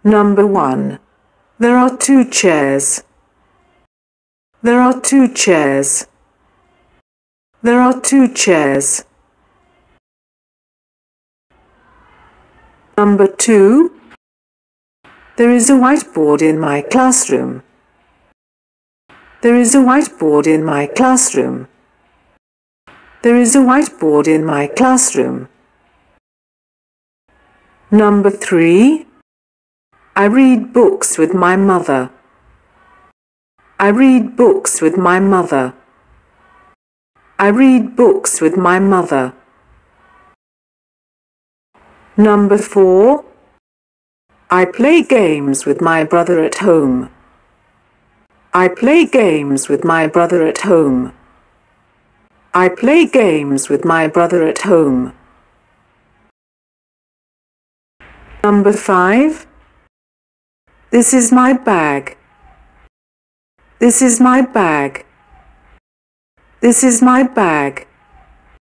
Number 1. There are 2 chairs. There are 2 chairs. There are 2 chairs. Number 2. There is a whiteboard in my classroom. There is a whiteboard in my classroom. There is a whiteboard in my classroom. Number 3. I read books with my mother. I read books with my mother. I read books with my mother. Number 4. I play games with my brother at home. I play games with my brother at home. I play games with my brother at home. Number 5. This is my bag. This is my bag. This is my bag.